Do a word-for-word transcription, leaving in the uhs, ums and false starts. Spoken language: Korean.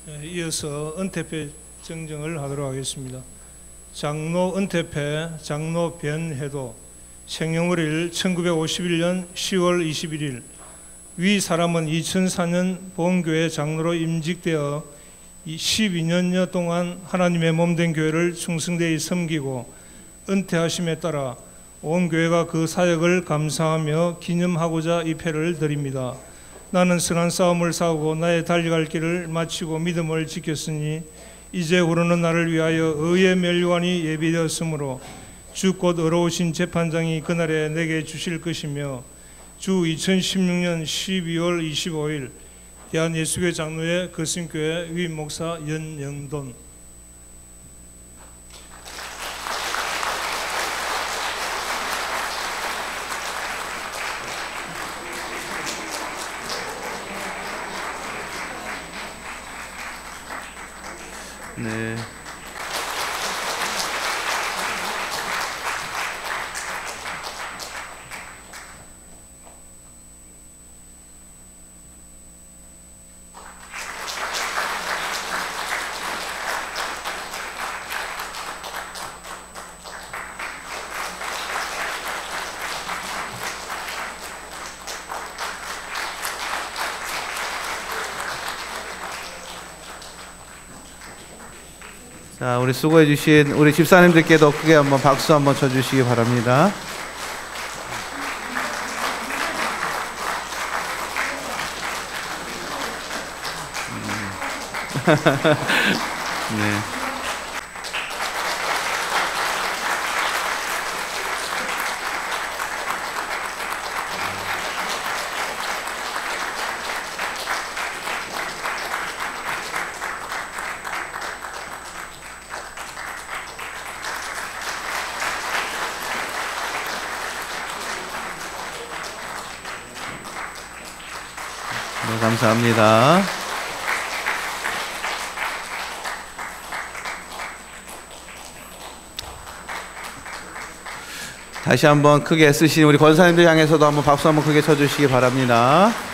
이어서 은퇴패 정정을 하도록 하겠습니다. 장로 은퇴패 장로 변해도 생년월일 천구백오십일 년 시월 이십일일 위 사람은 이천사 년 보험교회 장로로 임직되어 십이 년여 동안 하나님의 몸된 교회를 충성되이 섬기고 은퇴하심에 따라 온 교회가 그 사역을 감사하며 기념하고자 이 패를 드립니다. 나는 선한 싸움을 싸우고 나의 달려갈 길을 마치고 믿음을 지켰으니 이제후로는 나를 위하여 의의 멸류관이 예비되었으므로 주 곧 의로우신 재판장이 그날에 내게 주실 것이며 주 이천십육 년 십이월 이십오일 대한예수교회 장로회 거승교회 위임목사 연영돈. 네. 자, 우리 수고해 주신 우리 집사님들께도 크게 한번 박수 한번 쳐주시기 바랍니다. 네. 네, 감사합니다. 다시 한번 크게 애쓰신 우리 권사님들 향해서도 한번 박수 한번 크게 쳐주시기 바랍니다.